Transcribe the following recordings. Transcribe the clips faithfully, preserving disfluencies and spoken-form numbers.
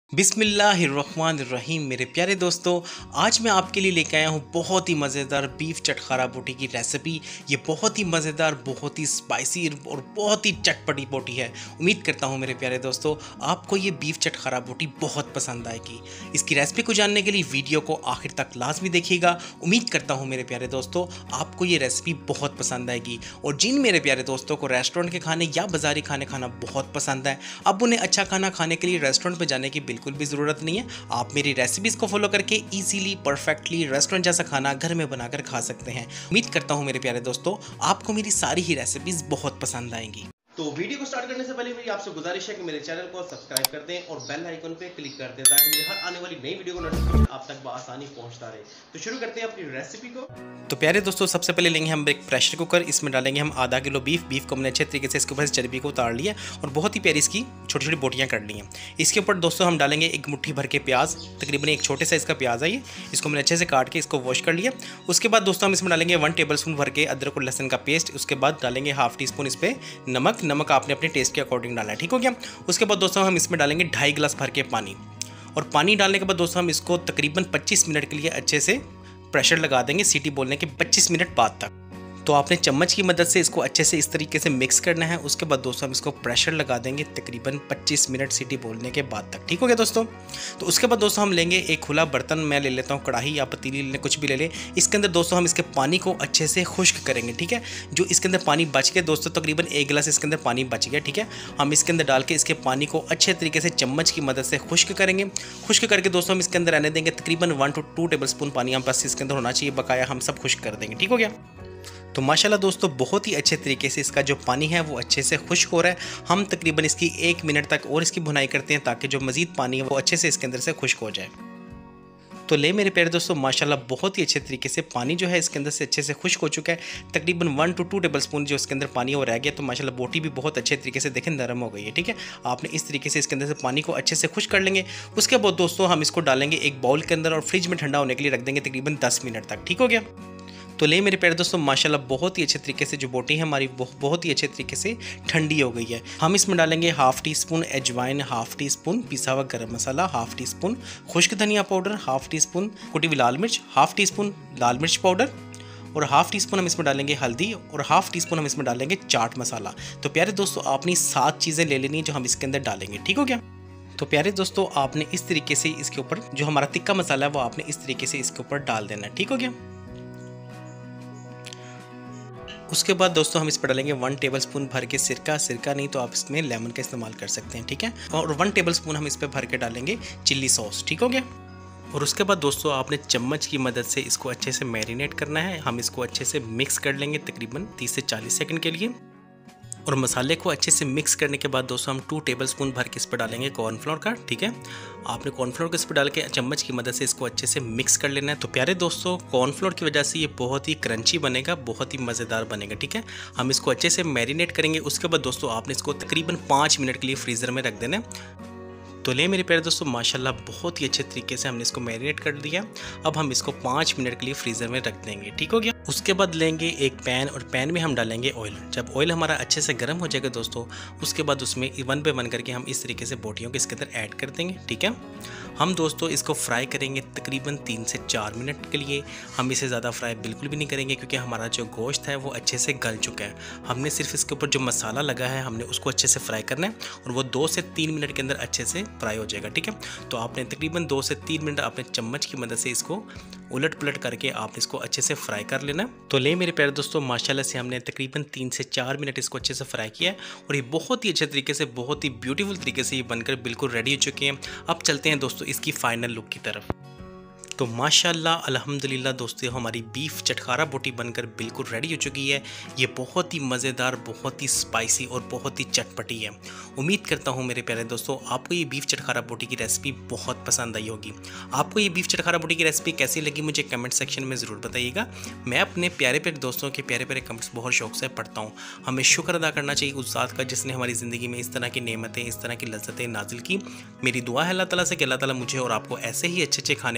बिस्मिल्लाहिर्रहमानिर्रहीम। मेरे प्यारे दोस्तों, आज मैं आपके लिए लेकर आया हूँ बहुत ही मज़ेदार बीफ चटखारा बोटी की रेसिपी। ये बहुत ही मज़ेदार, बहुत ही स्पाइसी और बहुत ही चटपटी बोटी है। उम्मीद करता हूँ मेरे प्यारे दोस्तों आपको ये बीफ चटखारा बोटी बहुत पसंद आएगी। इसकी रेसिपी को जानने के लिए वीडियो को आखिर तक लाजमी देखिएगा। उम्मीद करता हूँ मेरे प्यारे दोस्तों आपको ये रेसिपी बहुत पसंद आएगी। और जिन मेरे प्यारे दोस्तों को रेस्टोरेंट के खाने या बाज़ारी खाने खाना बहुत पसंद है, अब उन्हें अच्छा खाना खाने के लिए रेस्टोरेंट पर जाने की बिल्कुल भी ज़रूरत नहीं है। आप मेरी रेसिपीज़ को फॉलो करके इजीली परफेक्टली रेस्टोरेंट जैसा खाना घर में बनाकर खा सकते हैं। उम्मीद करता हूँ मेरे प्यारे दोस्तों आपको मेरी सारी ही रेसिपीज़ बहुत पसंद आएंगी। तो वीडियो को स्टार्ट करने से पहले मेरी आपसे गुजारिश है कि मेरे चैनल को सब्सक्राइब कर दें और बेल आइकन पे क्लिक कर दें ताकि मेरी हर आने वाली नई वीडियो को नोटिफिकेशन आप तक बआसानी पहुंचता रहे। तो शुरू करते हैं अपनी रेसिपी को। तो प्यारे दोस्तों, सबसे पहले लेंगे हम एक प्रेशर कुकर। इसमें डालेंगे हम आधा किलो बीफ। बीफ को हमने अच्छे तरीके से इसके ऊपर चर्बी को उतार लिया और बहुत ही प्यारी इसकी छोटी छोटी बोटियाँ कर ली हैं। इसके ऊपर दोस्तों हम डालेंगे एक मुट्ठी भर के प्याज, तकरीबन एक छोटे साइज़ का प्याज है ये। इसको हमने अच्छे से काट के इसको वॉश कर लिया। उसके बाद दोस्तों हम इसमें डालेंगे वन टेबल स्पून भर के अदरक और लहसुन का पेस्ट। उसके बाद डालेंगे हाफ टी स्पून इस पर नमक। नमक आपने अपने टेस्ट के अकॉर्डिंग डालना है, ठीक हो गया। उसके बाद दोस्तों हम इसमें डालेंगे ढाई गिलास भर के पानी। और पानी डालने के बाद दोस्तों हम इसको तकरीबन पच्चीस मिनट के लिए अच्छे से प्रेशर लगा देंगे, सीटी बोलने के पच्चीस मिनट बाद तक। तो आपने चम्मच की मदद से इसको अच्छे से इस तरीके से मिक्स करना है। उसके बाद दोस्तों हम इसको प्रेशर लगा देंगे तकरीबन पच्चीस मिनट सीटी बोलने के बाद तक, ठीक हो गया दोस्तों। तो उसके बाद दोस्तों हम लेंगे एक खुला बर्तन। मैं ले लेता हूँ कढ़ाई या पतीली, लेने कुछ भी ले लें। इसके अंदर दोस्तों हम इसके पानी को अच्छे से खुश्क करेंगे, ठीक है। जो इसके अंदर पानी बच गया दोस्तों, तकरीबन एक गिलास इसके अंदर पानी बच गया, ठीक है। हम इसके अंदर डाल के इसके पानी को अच्छे तरीके से चम्मच की मदद से खुश्क करेंगे। खुश्क करके दोस्तों हम इसके अंदर रहने देंगे तकरीबन one two two tablespoon पानी हम बस इसके अंदर होना चाहिए, बकाया हम सब खुश्क कर देंगे, ठीक हो गया। तो माशाल्लाह दोस्तों बहुत ही अच्छे तरीके से इसका जो पानी है वो अच्छे से खुश्क हो रहा है। हम तकरीबन इसकी एक मिनट तक और इसकी भुनाई करते हैं ताकि जो मज़ीद पानी है वो अच्छे से इसके अंदर से खुश्क हो जाए। तो ले मेरे प्यारे दोस्तों, माशाल्लाह बहुत ही अच्छे तरीके से पानी जो है इसके अंदर से अच्छे से खुश्क हो चुका है। तकरीबन one two two tablespoon जो इसके अंदर पानी है वो रह गया। तो माशाल्लाह बोटी भी बहुत अच्छे तरीके से देखें नरम हो गई है, ठीक है। आपने इस तरीके से इसके अंदर से पानी को अच्छे से खुश्क कर लेंगे। उसके बाद दोस्तों हम इसको डालेंगे एक बाउल के अंदर और फ्रिज में ठंडा होने के लिए रख देंगे तकरीबन दस मिनट तक, ठीक हो गया। तो ले मेरे प्यारे दोस्तों, माशाल्लाह बहुत ही अच्छे तरीके से जो बोटी है हमारी बहुत ही अच्छे तरीके से ठंडी हो गई है। हम इसमें डालेंगे हाफ़ टी स्पून अजवाइन, हाफ़ टी स्पून पिसा हुआ गरम मसाला, हाफ़ टी स्पून खुश्क धनिया पाउडर, हाफ़ टी स्पून कुटी हुई लाल मिर्च, हाफ़ टी स्पून लाल मिर्च पाउडर और हाफ़ टी स्पून हम इसमें डालेंगे हल्दी और हाफ़ टी स्पून हम इसमें डालेंगे चाट मसाला। तो प्यारे दोस्तों आपने सात चीज़ें ले लेनी है जो हम इसके अंदर डालेंगे, ठीक हो गया। तो प्यारे दोस्तों आपने इस तरीके से इसके ऊपर जो हमारा तिक्का मसाला है वो आपने इस तरीके से इसके ऊपर डाल देना है, ठीक हो गया। उसके बाद दोस्तों हम इस पर डालेंगे वन टेबलस्पून भर के सिरका। सिरका नहीं तो आप इसमें लेमन का इस्तेमाल कर सकते हैं, ठीक है। और वन टेबलस्पून हम इस पर भर के डालेंगे चिल्ली सॉस, ठीक हो गया। और उसके बाद दोस्तों आपने चम्मच की मदद से इसको अच्छे से मैरिनेट करना है। हम इसको अच्छे से मिक्स कर लेंगे तकरीबन तीस से चालीस सेकंड के लिए। और मसाले को अच्छे से मिक्स करने के बाद दोस्तों हम टू टेबलस्पून भर के इस पर डालेंगे कॉर्नफ्लोर का, ठीक है। आपने कॉर्नफ्लोर को इस पर डाल के चम्मच की मदद से इसको अच्छे से मिक्स कर लेना है। तो प्यारे दोस्तों कॉर्नफ्लोर की वजह से ये बहुत ही क्रंची बनेगा, बहुत ही मज़ेदार बनेगा, ठीक है। हम इसको अच्छे से मैरिनेट करेंगे। उसके बाद दोस्तों आपने इसको तकरीबन पाँच मिनट के लिए फ्रीज़र में रख देना है। तो ले मेरे प्यारे दोस्तों माशाल्लाह बहुत ही अच्छे तरीके से हमने इसको मैरिनेट कर दिया। अब हम इसको पाँच मिनट के लिए फ्रीज़र में रख देंगे, ठीक हो गया। उसके बाद लेंगे एक पैन और पैन में हम डालेंगे ऑयल। जब ऑयल हमारा अच्छे से गर्म हो जाएगा दोस्तों, उसके बाद उसमें वन बाय वन करके हम इस तरीके से बोटियों को इसके अंदर ऐड कर देंगे, ठीक है। हम दोस्तों इसको फ्राई करेंगे तकरीबन तीन से चार मिनट के लिए। हम इसे ज़्यादा फ्राई बिल्कुल भी नहीं करेंगे क्योंकि हमारा जो गोश्त है वो अच्छे से गल चुका है। हमने सिर्फ इसके ऊपर जो मसाला लगा है हमने उसको अच्छे से फ्राई करना है और वो दो से तीन मिनट के अंदर अच्छे से फ्राई हो जाएगा, ठीक है। तो आपने तकरीबन दो से तीन मिनट अपने चम्मच की मदद से इसको उलट पुलट करके आप इसको अच्छे से फ्राई कर लेना। तो ले मेरे प्यारे दोस्तों माशाल्लाह से हमने तकरीबन तीन से चार मिनट इसको अच्छे से फ्राई किया है और ये बहुत ही अच्छे तरीके से, बहुत ही ब्यूटीफुल तरीके से ये बनकर बिल्कुल रेडी हो चुके हैं। अब चलते हैं दोस्तों इसकी फाइनल लुक की तरफ। तो माशाल्लाह अल्हम्दुलिल्लाह दोस्तों हमारी बीफ चटखारा बोटी बनकर बिल्कुल रेडी हो चुकी है। ये बहुत ही मज़ेदार, बहुत ही स्पाइसी और बहुत ही चटपटी है। उम्मीद करता हूँ मेरे प्यारे दोस्तों आपको ये बीफ चटखारा बोटी की रेसिपी बहुत पसंद आई होगी। आपको ये बीफ चटखारा बोटी की रेसिपी कैसी लगी मुझे कमेंट सेक्शन में ज़रूर बताइएगा। मैं अपने प्यारे प्यारे दोस्तों के प्यारे प्यारे कमेंट्स बहुत शौक से पढ़ता हूँ। हमें शुक्र अदा करना चाहिए उस ज़ात का जिसने हमारी ज़िंदगी में इस तरह की नेमतें, इस तरह की लज़्ज़तें नाजिल की। मेरी दुआ है अल्लाह ताला से कि अल्लाह ताला मुझे और आपको ऐसे ही अच्छे अच्छे खाने बनाने की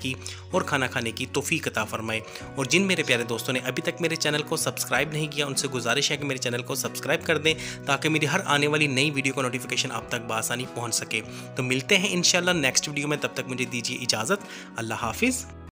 की और खाना खाने की तौफीक अता फरमाए। और जिन मेरे प्यारे दोस्तों ने अभी तक मेरे चैनल को सब्सक्राइब नहीं किया, उनसे गुजारिश है कि मेरे चैनल को सब्सक्राइब कर दें ताकि मेरी हर आने वाली नई वीडियो का नोटिफिकेशन आप तक बासानी पहुँच सके। तो मिलते हैं इंशाल्लाह नेक्स्ट वीडियो में, तब तक मुझे दीजिए इजाज़त। अल्लाह हाफिज़।